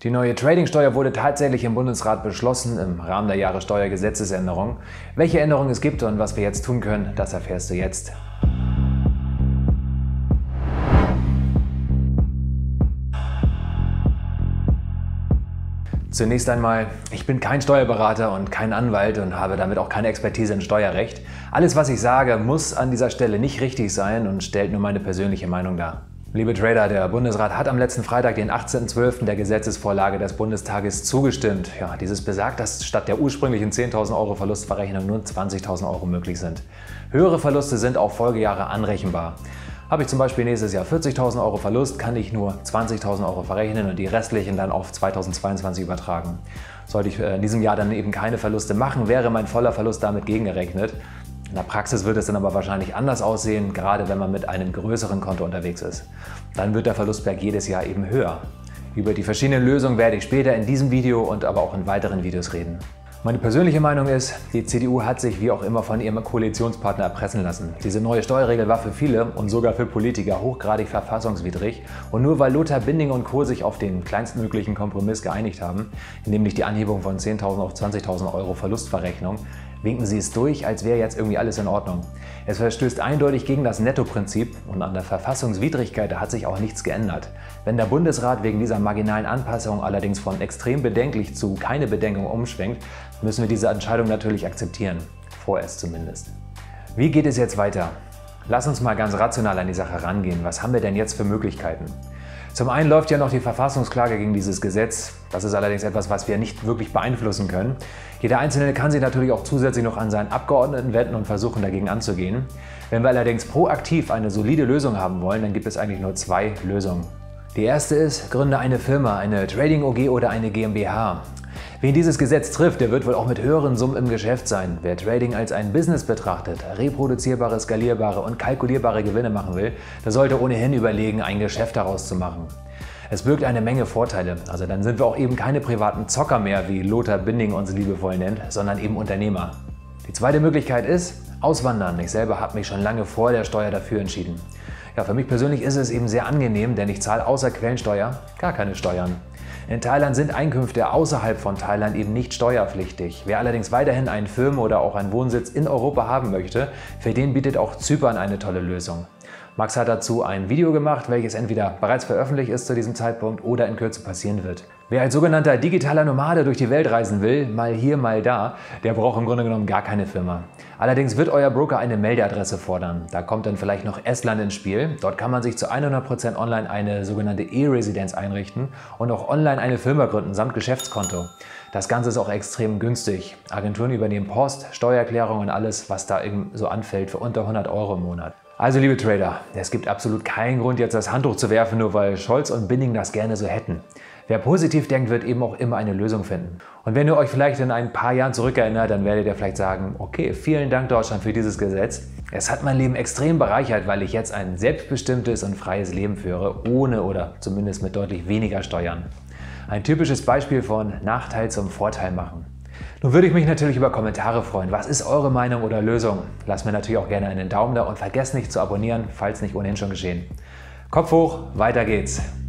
Die neue Tradingsteuer wurde tatsächlich im Bundesrat beschlossen im Rahmen der Jahressteuergesetzesänderung. Welche Änderungen es gibt und was wir jetzt tun können, das erfährst du jetzt. Zunächst einmal, ich bin kein Steuerberater und kein Anwalt und habe damit auch keine Expertise in Steuerrecht. Alles, was ich sage, muss an dieser Stelle nicht richtig sein und stellt nur meine persönliche Meinung dar. Liebe Trader, der Bundesrat hat am letzten Freitag, den 18.12. der Gesetzesvorlage des Bundestages zugestimmt. Ja, dieses besagt, dass statt der ursprünglichen 10.000 € Verlustverrechnung nur 20.000 € möglich sind. Höhere Verluste sind auf Folgejahre anrechenbar. Habe ich zum Beispiel nächstes Jahr 40.000 € Verlust, kann ich nur 20.000 € verrechnen und die restlichen dann auf 2022 übertragen. Sollte ich in diesem Jahr dann eben keine Verluste machen, wäre mein voller Verlust damit gegengerechnet. In der Praxis wird es dann aber wahrscheinlich anders aussehen, gerade wenn man mit einem größeren Konto unterwegs ist. Dann wird der Verlustberg jedes Jahr eben höher. Über die verschiedenen Lösungen werde ich später in diesem Video und aber auch in weiteren Videos reden. Meine persönliche Meinung ist, die CDU hat sich wie auch immer von ihrem Koalitionspartner erpressen lassen. Diese neue Steuerregel war für viele und sogar für Politiker hochgradig verfassungswidrig. Und nur weil Lothar Binning und Co. sich auf den kleinstmöglichen Kompromiss geeinigt haben, nämlich die Anhebung von 10.000 auf 20.000 € Verlustverrechnung, winken sie es durch, als wäre jetzt irgendwie alles in Ordnung. Es verstößt eindeutig gegen das Nettoprinzip und an der Verfassungswidrigkeit hat sich auch nichts geändert. Wenn der Bundesrat wegen dieser marginalen Anpassung allerdings von extrem bedenklich zu keine Bedenkung umschwenkt, müssen wir diese Entscheidung natürlich akzeptieren. Vorerst zumindest. Wie geht es jetzt weiter? Lass uns mal ganz rational an die Sache rangehen. Was haben wir denn jetzt für Möglichkeiten? Zum einen läuft ja noch die Verfassungsklage gegen dieses Gesetz. Das ist allerdings etwas, was wir nicht wirklich beeinflussen können. Jeder Einzelne kann sich natürlich auch zusätzlich noch an seinen Abgeordneten wenden und versuchen, dagegen anzugehen. Wenn wir allerdings proaktiv eine solide Lösung haben wollen, dann gibt es eigentlich nur zwei Lösungen. Die erste ist, gründe eine Firma, eine Trading OG oder eine GmbH. Wen dieses Gesetz trifft, der wird wohl auch mit höheren Summen im Geschäft sein. Wer Trading als ein Business betrachtet, reproduzierbare, skalierbare und kalkulierbare Gewinne machen will, der sollte ohnehin überlegen, ein Geschäft daraus zu machen. Es birgt eine Menge Vorteile, also dann sind wir auch eben keine privaten Zocker mehr, wie Lothar Binning uns liebevoll nennt, sondern eben Unternehmer. Die zweite Möglichkeit ist, auswandern. Ich selber habe mich schon lange vor der Steuer dafür entschieden. Ja, für mich persönlich ist es eben sehr angenehm, denn ich zahle außer Quellensteuer gar keine Steuern. In Thailand sind Einkünfte außerhalb von Thailand eben nicht steuerpflichtig. Wer allerdings weiterhin einen Firmen- oder auch einen Wohnsitz in Europa haben möchte, für den bietet auch Zypern eine tolle Lösung. Max hat dazu ein Video gemacht, welches entweder bereits veröffentlicht ist zu diesem Zeitpunkt oder in Kürze passieren wird. Wer als sogenannter digitaler Nomade durch die Welt reisen will, mal hier, mal da, der braucht im Grunde genommen gar keine Firma. Allerdings wird euer Broker eine Meldeadresse fordern. Da kommt dann vielleicht noch Estland ins Spiel. Dort kann man sich zu 100% online eine sogenannte E-Residenz einrichten und auch online eine Firma gründen samt Geschäftskonto. Das Ganze ist auch extrem günstig. Agenturen übernehmen Post, Steuererklärung und alles, was da eben so anfällt, für unter 100 € im Monat. Also liebe Trader, es gibt absolut keinen Grund, jetzt das Handtuch zu werfen, nur weil Scholz und Binning das gerne so hätten. Wer positiv denkt, wird eben auch immer eine Lösung finden. Und wenn ihr euch vielleicht in ein paar Jahren zurückerinnert, dann werdet ihr vielleicht sagen, okay, vielen Dank Deutschland für dieses Gesetz. Es hat mein Leben extrem bereichert, weil ich jetzt ein selbstbestimmtes und freies Leben führe, ohne oder zumindest mit deutlich weniger Steuern. Ein typisches Beispiel von Nachteil zum Vorteil machen. Nun würde ich mich natürlich über Kommentare freuen. Was ist eure Meinung oder Lösung? Lasst mir natürlich auch gerne einen Daumen da und vergesst nicht zu abonnieren, falls nicht ohnehin schon geschehen. Kopf hoch, weiter geht's!